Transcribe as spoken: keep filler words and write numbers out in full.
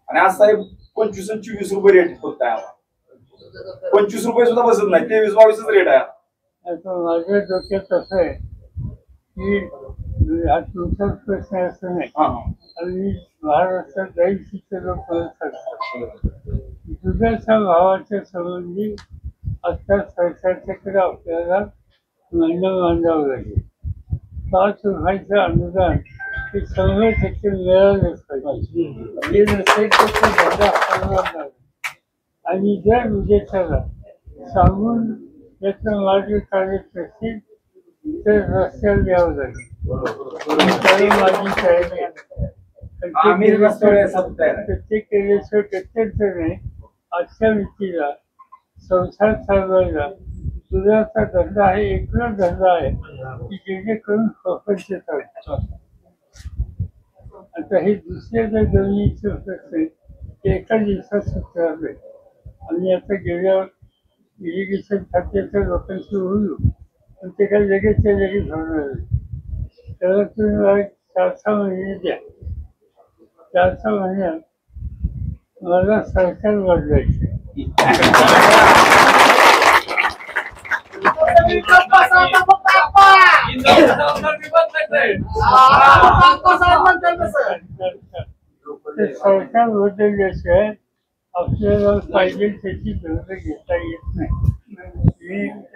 आणि आज साहेब पंचवीस आणि चोवीस रुपये रेट फक्त आहे आम्हाला. पंचवीस रुपये सुद्धा बसत नाही, तेवीस बावीसच रेट आहे. आता माझ्या डोक्यात असं आहे की हा तुमचाच प्रश्न असं नाही आणि महाराष्ट्रात जायची लोक सांगतात दुधाच्या भावाच्या संबंधी आता सरकारच्याकडे आपल्याला म्हणणं मांडावं लागेल. पाच रुपयाचं अनुदान हे शंभर टक्के मिळालंच पाहिजे. हे नसेल तर ते धंदा करणार नाही. आणि जर विदेशाला सांगून याचा मार्ग काढत असतील तर रस्त्यावर यावं लागेल. माझी तयारी ते केल्याशिवाय प्रत्यक्ष नाही. आजच्या व्यक्तीला संसार चालवायला दुधाचा धंदा आहे एकला धंदा आहे की जेणेकरून प्रपंच चालतो. आता हे दुसऱ्या जर जमिनीचं होत असेल ते एका दिवसात सुटणार नाही. आणि आता गेल्या इरिगेशन खात्याच्या लोकांशी बोललो पण ते काही लगेचच्या लगेच होणार नाही. त्याला तुम्ही मला चार सहा महिने द्या. चार सहा महिन्यात मला सरकार बदलायचं. सरकार बदलल्याशिवाय आपल्याला पाहिजे त्याची दर्जा घेता येत नाही.